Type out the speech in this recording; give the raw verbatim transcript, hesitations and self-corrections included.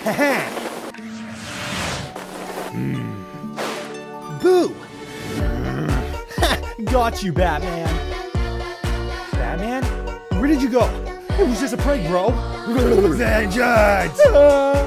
Boo! Got you, Batman. Batman? Where did you go? It was just a prank, bro. Vengeance!